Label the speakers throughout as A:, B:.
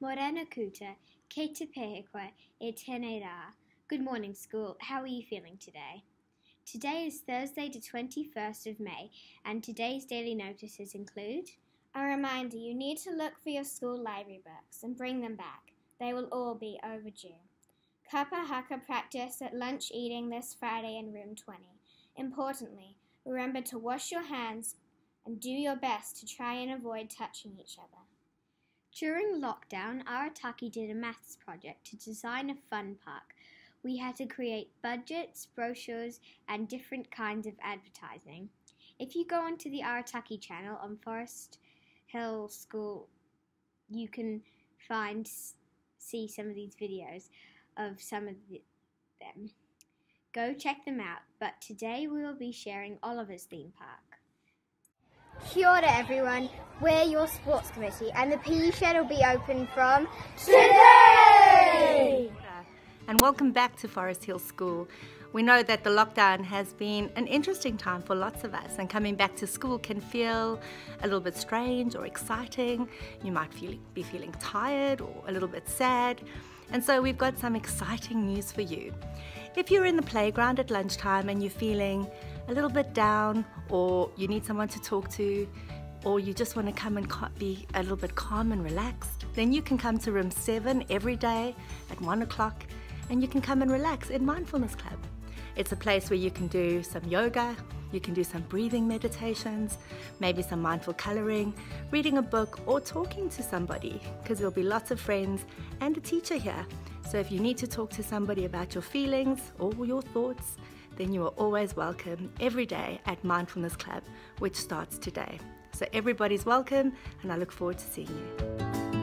A: Morena kuta, ke te pehekua e tēnei rā. Good morning, school. How are you feeling today? Today is Thursday, the 21st of May, and today's daily notices include
B: a reminder you need to look for your school library books and bring them back. They will all be overdue. Kapa haka practice at lunch eating this Friday in room 20. Importantly, remember to wash your hands and do your best to try and avoid touching each other.
A: During lockdown, Arataki did a maths project to design a fun park. We had to create budgets, brochures, and different kinds of advertising. If you go onto the Arataki channel on Forest Hill School, you can see some of these videos of some of them. Go check them out, but today we will be sharing Oliver's theme park.
C: Kia ora everyone, we're your sports committee and the PE shed will be open from today!
D: And welcome back to Forest Hill School. We know that the lockdown has been an interesting time for lots of us, and coming back to school can feel a little bit strange or exciting. You might be feeling tired or a little bit sad. And so we've got some exciting news for you. If you're in the playground at lunchtime and you're feeling a little bit down, or you need someone to talk to, or you just want to come and be a little bit calm and relaxed, then you can come to room 7 every day at 1 o'clock and you can come and relax in Mindfulness Club. It's a place where you can do some yoga, you can do some breathing meditations, maybe some mindful coloring, reading a book, or talking to somebody, because there'll be lots of friends and a teacher here. So if you need to talk to somebody about your feelings or your thoughts, then you are always welcome every day at Mindfulness Club, which starts today. So everybody's welcome, and I look forward to seeing you.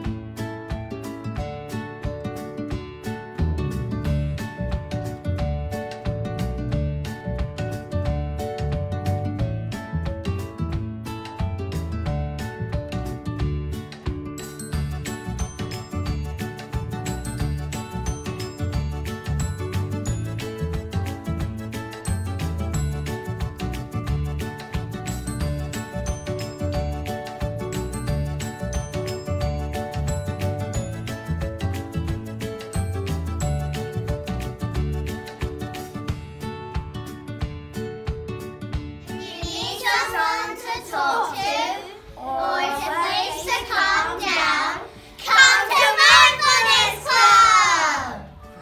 C: Talk to, or it's a place to calm down, come to Mindfulness Club!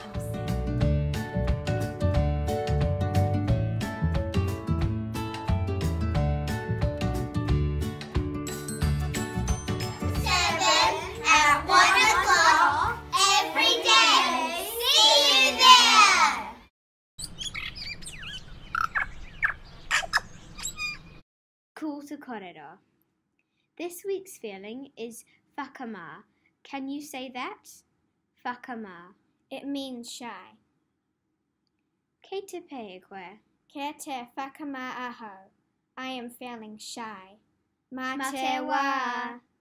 C: At 1 o'clock every day. See you there!
A: Cool to korero. This week's feeling is whakamā. Can you say that? Whakamā.
B: It means shy.
A: Kei te pehekua.
B: Kia te whakamā aho. I am feeling shy. Mā te wā.